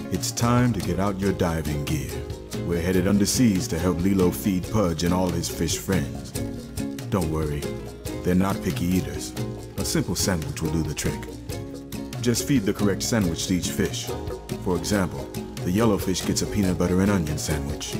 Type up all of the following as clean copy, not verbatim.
It's time to get out your diving gear. We're headed underseas to help Lilo feed Pudge and all his fish friends. Don't worry, they're not picky eaters. A simple sandwich will do the trick. Just feed the correct sandwich to each fish. For example, the yellowfish gets a peanut butter and onion sandwich.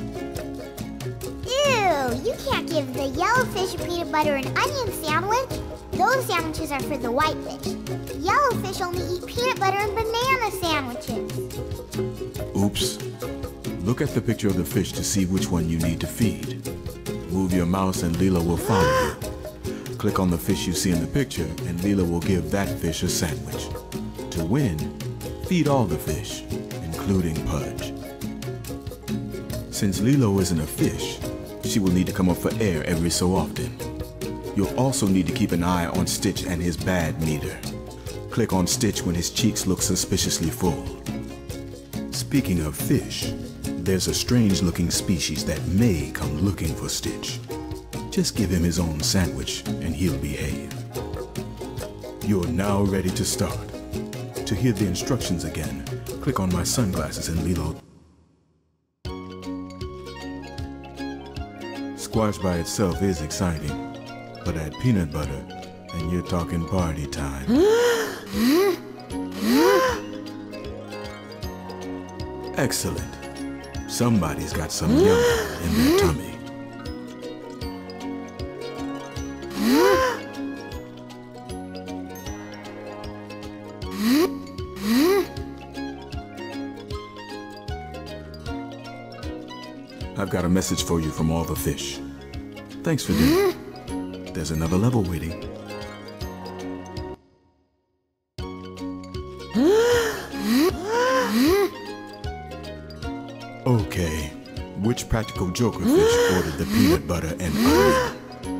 Ew, you can't give the yellowfish a peanut butter and onion sandwich. Those sandwiches are for the whitefish. Yellowfish only eat peanut butter and banana sandwiches. Oops. Look at the picture of the fish to see which one you need to feed. Move your mouse and Lilo will follow you. Click on the fish you see in the picture and Lilo will give that fish a sandwich. To win, feed all the fish, including Pudge. Since Lilo isn't a fish, she will need to come up for air every so often. You'll also need to keep an eye on Stitch and his bad meter. Click on Stitch when his cheeks look suspiciously full. Speaking of fish, there's a strange-looking species that may come looking for Stitch. Just give him his own sandwich and he'll behave. You're now ready to start. To hear the instructions again, click on my sunglasses and Lilo. Squash by itself is exciting, but add peanut butter and you're talking party time. Excellent. Somebody's got some yum in their tummy. I've got a message for you from all the fish. Thanks for dinner. There's another level waiting. Okay, which practical joker fish ordered the peanut butter and onion?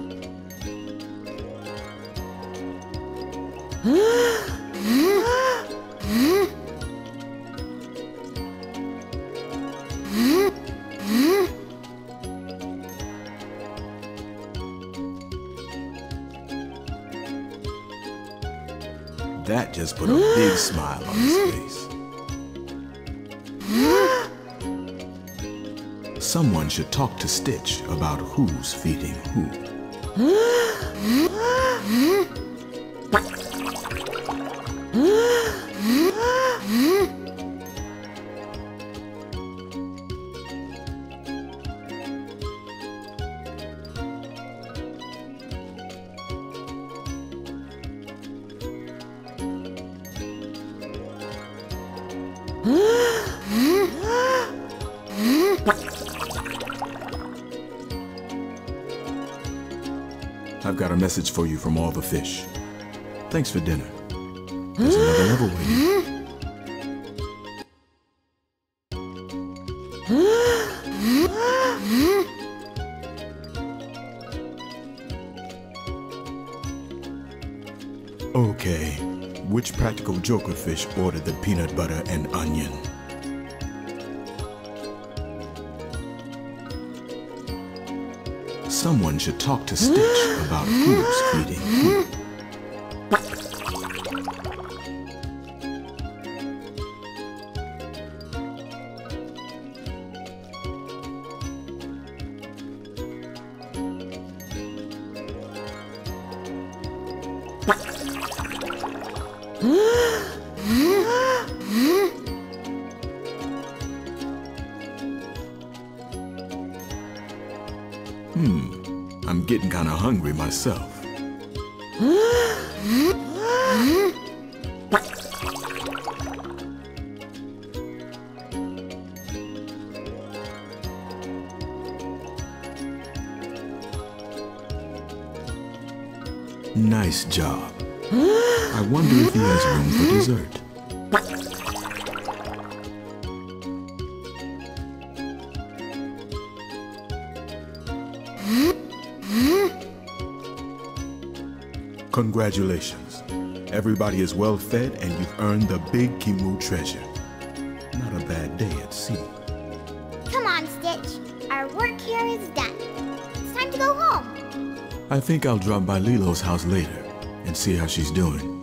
That just put a big smile on his face. Someone should talk to Stitch about who's feeding who. I've got a message for you from all the fish. Thanks for dinner. There's another level waiting. Okay, which practical joker fish ordered the peanut butter and onion? Someone should talk to Stitch about who's feeding who. I'm getting kind of hungry myself. Nice job. I wonder if he has room for dessert. Congratulations. Everybody is well fed and you've earned the big Kimu treasure. Not a bad day at sea. Come on, Stitch. Our work here is done. It's time to go home. I think I'll drop by Lilo's house later and see how she's doing.